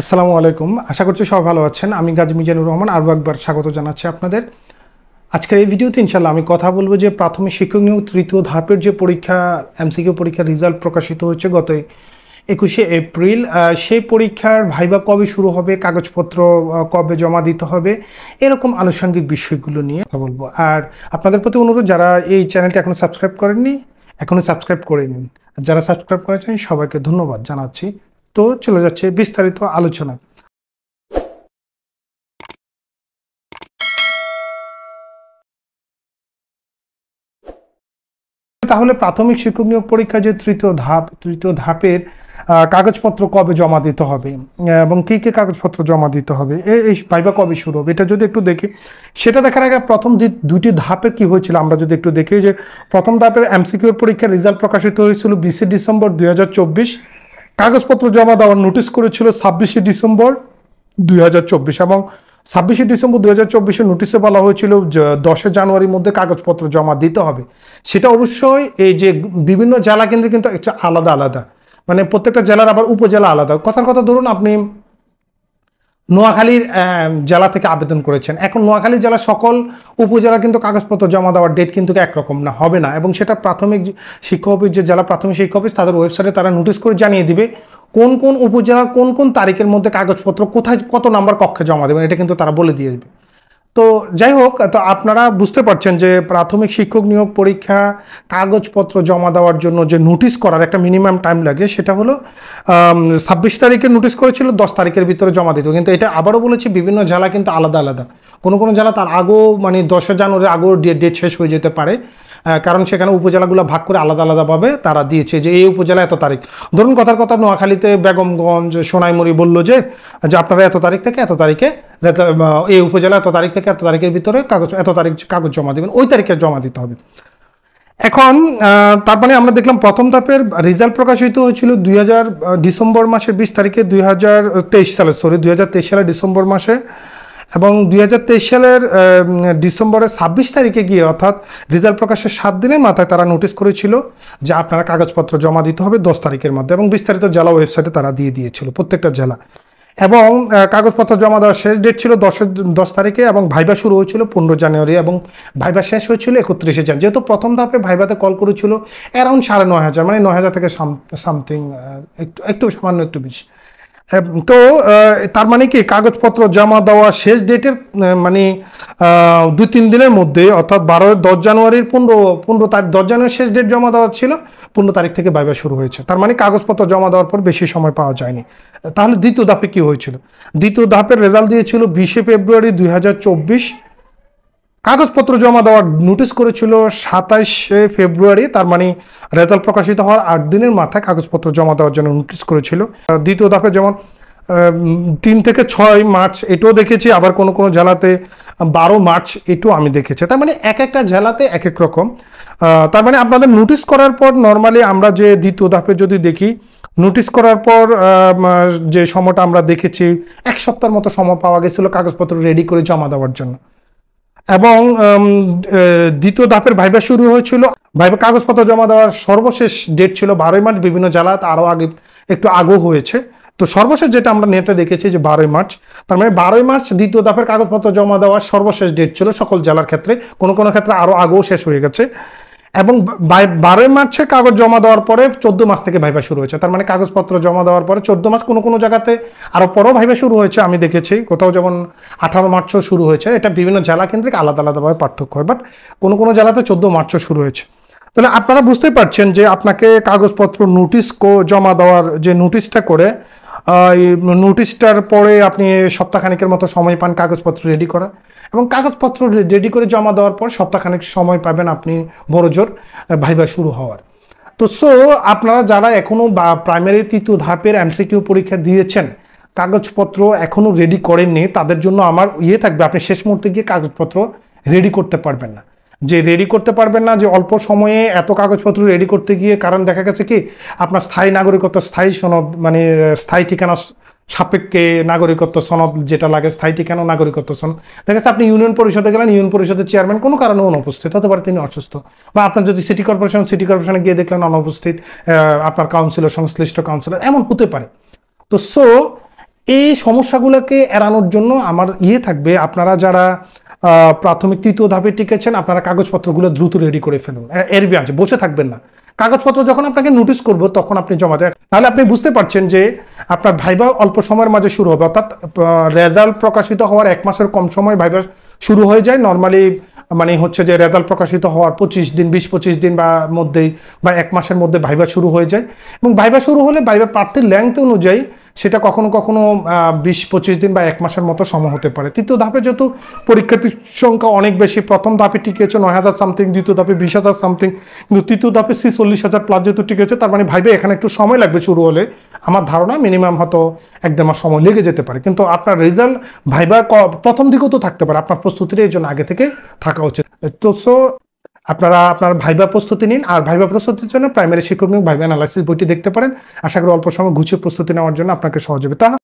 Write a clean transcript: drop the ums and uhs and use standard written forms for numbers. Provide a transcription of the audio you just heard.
আসসালামু আলাইকুম। আশা করছি সবাই ভালো আছেন। আমি গাজী মিজানুর রহমান আরও একবার স্বাগত জানাচ্ছি আপনাদের। আজকের এই ভিডিওতে ইনশাল্লাহ আমি কথা বলবো যে প্রাথমিক শিক্ষক নিয়োগ তৃতীয় ধাপের যে পরীক্ষা এমসিকিউ পরীক্ষার রেজাল্ট প্রকাশিত হয়েছে গত 21শে এপ্রিল। সেই পরীক্ষার ভাইবা কবে শুরু হবে, কাগজপত্র কবে জমা দিতে হবে, এরকম আনুষঙ্গিক বিষয়গুলো নিয়ে কথা বলবো। আর আপনাদের প্রতি অনুরোধ, যারা এই চ্যানেলটি এখনও সাবস্ক্রাইব করেননি এখনও সাবস্ক্রাইব করে নিন। যারা সাবস্ক্রাইব করেছেন সবাইকে ধন্যবাদ জানাচ্ছি। তো চলে যাচ্ছে বিস্তারিত আলোচনা। তাহলে প্রাথমিক শিক্ষক নিয়োগ পরীক্ষা যে তৃতীয় ধাপের কাগজপত্র কবে জমা দিতে হবে এবং কী কী কাগজপত্র জমা দিতে হবে, এই ভাইবা কবে শুরু হবে, এটা যদি একটু দেখি। সেটা দেখার আগে প্রথম দুইটি ধাপে কি হয়েছিল আমরা যদি একটু দেখি। যে প্রথম ধাপের এমসিকিউ পরীক্ষার রেজাল্ট প্রকাশিত হয়েছিল 20 ডিসেম্বর 2024। কাগজপত্র জমা দেওয়ার নোটিশ করেছিল 26 ডিসেম্বর 2024 এবং 26 ডিসেম্বর 2024 নোটিশে বলা হয়েছিল 10 জানুয়ারির মধ্যে কাগজপত্র জমা দিতে হবে। সেটা অবশ্যই এই যে বিভিন্ন জেলা কেন্দ্রে কিন্তু একটু আলাদা আলাদা, মানে প্রত্যেকটা জেলার আবার উপজেলা আলাদা। কথার কথা ধরুন আপনি নোয়াখালীর জেলা থেকে আবেদন করেছেন, এখন নোয়াখালী জেলার সকল উপজেলা কিন্তু কাগজপত্র জমা দেওয়ার ডেট কিন্তু একরকম না, হবে না। এবং সেটা প্রাথমিক শিক্ষা অফিস, যে জেলা প্রাথমিক শিক্ষা অফিস, তাদের ওয়েবসাইটে তারা নোটিশ করে জানিয়ে দিবে কোন কোন উপজেলার কোন কোন তারিখের মধ্যে কাগজপত্র কোথায় কত নাম্বার কক্ষে জমা দেবেন, এটা কিন্তু তারা বলে দিয়ে দেবে। তো যাই হোক, তো আপনারা বুঝতে পারছেন যে প্রাথমিক শিক্ষক নিয়োগ পরীক্ষা কাগজপত্র জমা দেওয়ার জন্য যে নোটিশ করার একটা মিনিমাম টাইম লাগে, সেটা হলো 26 তারিখে নোটিশ করেছিল 10 তারিখের ভিতরে জমা দিত। কিন্তু এটা আবারও বলেছি, বিভিন্ন জেলা কিন্তু আলাদা আলাদা। কোনো কোনো জেলা তার আগেও, মানে 10 জানুয়ারি আগেও ডেট শেষ হয়ে যেতে পারে, কারণ সেখানে উপজেলাগুলো ভাগ করে আলাদা আলাদাভাবে তারা দিয়েছে যে এই উপজেলা এত তারিখ। ধরুন কথার কথা নোয়াখালীতে বেগমগঞ্জ, সোনাইমুড়ি বললো যে আপনারা এত তারিখ থেকে এত তারিখে, এই উপজেলা এত তারিখ থেকে এত তারিখের ভিতরে এত তারিখ কাগজ জমা দেবেন, ওই তারিখে জমা দিতে হবে। এখন তার মানে আমরা দেখলাম প্রথম ধাপের রেজাল্ট প্রকাশিত হয়েছিল ডিসেম্বর মাসের 20 তারিখে 2023 সালের ডিসেম্বর মাসে, এবং 2023 সালের ডিসেম্বরের 26 তারিখে গিয়ে, অর্থাৎ রেজাল্ট প্রকাশের 7 দিনের মাথায় তারা নোটিশ করেছিল যে আপনারা কাগজপত্র জমা দিতে হবে 10 তারিখের মধ্যে, এবং বিস্তারিত জেলা ওয়েবসাইটে তারা দিয়ে দিয়েছিল প্রত্যেকটা জেলা। এবং কাগজপত্র জমা দেওয়ার শেষ ডেট ছিল 10 তারিখে, এবং ভাইবা শুরু হয়েছিল 15 জানুয়ারি এবং ভাইবা শেষ হয়েছিল 31 জানুয়ারি। যেহেতু প্রথম ধাপে ভাইবাতে কল করেছিল অ্যারাউন্ড 9,500, মানে 9,000 থেকে সামথিং, একটু সামান্য একটু বেশি। তো তার মানে কি, কাগজপত্র জমা দেওয়া শেষ ডেটের মানে 2-3 দিনের মধ্যে, অর্থাৎ 10 জানুয়ারির 15 তারিখ, 10 জানুয়ারির শেষ ডেট জমা দেওয়া ছিল, 15 তারিখ থেকে ভাইবা শুরু হয়েছে। তার মানে কাগজপত্র জমা দেওয়ার পর বেশি সময় পাওয়া যায়নি। তাহলে দ্বিতীয় ধাপে কি হয়েছিল? দ্বিতীয় ধাপের রেজাল্ট দিয়েছিল 20 ফেব্রুয়ারি 2024। কাগজপত্র জমা দেওয়ার নোটিশ করেছিল 27 ফেব্রুয়ারি। তার মানে রেজাল্ট প্রকাশিত হওয়ার 8 দিনের মাথায় কাগজপত্র জমা দেওয়ার জন্য নোটিশ করেছিল। দ্বিতীয় ধাপে যেমন 3 থেকে 6 মার্চ এটাও দেখেছি, আবার কোনো কোনো জেলাতে 12 মার্চ এটাও আমি দেখেছি। তার মানে এক একটা জেলাতে এক এক রকম। তার মানে আপনাদের নোটিশ করার পর, নর্মালি আমরা যে দ্বিতীয় ধাপে যদি দেখি, নোটিশ করার পর যে সময়টা আমরা দেখেছি, 1 সপ্তাহের মতো সময় পাওয়া গেছিল কাগজপত্র রেডি করে জমা দেওয়ার জন্য। এবং দ্বিতীয় ধাপের ভাইবা শুরু হয়েছিল, ভাইবা কাগজপত্র জমা দেওয়ার সর্বশেষ ডেট ছিল 12 মার্চ। বিভিন্ন জেলাতে আরও আগে একটু আগেও হয়েছে, তো সর্বশেষ যেটা আমরা নেটে দেখেছি যে 12 মার্চ। তার মানে 12 মার্চ দ্বিতীয় ধাপের কাগজপত্র জমা দেওয়ার সর্বশেষ ডেট ছিল সকল জেলার ক্ষেত্রে, কোনো কোনো ক্ষেত্রে আরও আগেও শেষ হয়ে গেছে। এবং 12 মার্চে কাগজ জমা দেওয়ার পরে 14 মাস থেকে ভাইবা শুরু হয়েছে। তার মানে কাগজপত্র জমা দেওয়ার পরে 14 মাস, কোনো কোনো জায়গাতে আরও পরও ভাইবা শুরু হয়েছে আমি দেখেছি, কোথাও যেমন 18 মার্চও শুরু হয়েছে। এটা বিভিন্ন জেলা কেন্দ্রিক আলাদা আলাদাভাবে পার্থক্য হয়, বাট কোনো কোনো জেলাতে 14 মার্চও শুরু হয়েছে। তাহলে আপনারা বুঝতেই পারছেন যে আপনাকে কাগজপত্র নোটিশ জমা দেওয়ার যে নোটিশটা করে, নোটিশটার পরে আপনি সপ্তাহখানেকের মতো সময় পান কাগজপত্র রেডি করা, এবং কাগজপত্র রেডি করে জমা দেওয়ার পর সপ্তাহখানেক সময় পাবেন আপনি বড়জোর ভাইবা শুরু হওয়ার। তো আপনারা যারা এখনও প্রাইমারি তৃতীয় ধাপের এমসিকিউ পরীক্ষা দিয়েছেন, কাগজপত্র এখনও রেডি করেননি, তাদের জন্য আমার থাকবে, আপনি শেষ মুহূর্তে গিয়ে কাগজপত্র রেডি করতে পারবেন না। যে রেডি করতে পারবেন না, যে অল্প সময়ে এত কাগজপত্র রেডি করতে গিয়ে, কারণ দেখা গেছে কি আপনার স্থায়ী নাগরিকত্ব, স্থায়ী সনদ, মানে স্থায়ী ঠিকানা সাপেক্ষে নাগরিকত্ব সনদ যেটা লাগে, স্থায়ী ঠিকানা নাগরিকত্ব সনদ, দেখা যাচ্ছে আপনি ইউনিয়ন পরিষদে গেলেন, ইউনিয়ন পরিষদের চেয়ারম্যান কোনো কারণে অনুপস্থিত হতে পারে, তিনি অসুস্থ, বা আপনার যদি সিটি কর্পোরেশনে গিয়ে দেখলেন অনুপস্থিত আপনার কাউন্সিলর, সংশ্লিষ্ট কাউন্সিলর, এমন হতে পারে। তো এই সমস্যাগুলোকে এড়ানোর জন্য আমার থাকবে, আপনারা যারা প্রাথমিক তৃতীয় ধাপে টিকেছেন আপনারা কাগজপত্রগুলো দ্রুত রেডি করে ফেলুন, এর বিয়াজে বসে থাকবেন না। কাগজপত্র যখন আপনাকে নোটিশ করবো তখন আপনি জমা দেন, তাহলে আপনি বুঝতে পারছেন যে আপনার ভাইবা অল্প সময়ের মাঝে শুরু হবে, অর্থাৎ রেজাল্ট প্রকাশিত হওয়ার 1 মাসের কম সময় ভাইবা শুরু হয়ে যায় নর্মালি। মানে হচ্ছে যে রেজাল্ট প্রকাশিত হওয়ার 25 দিন বা মধ্যেই বা 1 মাসের মধ্যে ভাইবা শুরু হয়ে যায়। এবং ভাইবা শুরু হলে ভাইবা প্রার্থীর লেংথ অনুযায়ী সেটা কখনো কখনো 20-25 দিন বা 1 মাসের মতো সময় হতে পারে। তৃতীয় ধাপে যেহেতু পরীক্ষার্থীর সংখ্যা অনেক বেশি, প্রথম ধাপে টিকেছে 9,000 সামথিং, দ্বিতীয় ধাপে 20,000 সামথিং, কিন্তু তৃতীয় ধাপে 40,000 প্লাস যেহেতু টিকেছে, তার মানে ভাইবা এখানে একটু সময় লাগবে শুরু হলে। আমার ধারণা মিনিমাম হয়তো 1-1.5 মাস সময় লেগে যেতে পারে, কিন্তু আপনার রেজাল্ট ভাইবা প্রথম দিকেও তো থাকতে পারে, আপনার প্রস্তুতির এই জন্য আগে থেকে থাকা উচিত। তো আপনারা আপনার ভাইবা প্রস্তুতি নিন, আর ভাইবা প্রস্তুতির জন্য প্রাইমারি শিক্ষক নিয়োগ ভাইবা অ্যানালাইসিস বইটি দেখতে পারেন। আশা করি অল্প সময় গুছিয়ে প্রস্তুতি নেওয়ার জন্য আপনাকে সহযোগিতা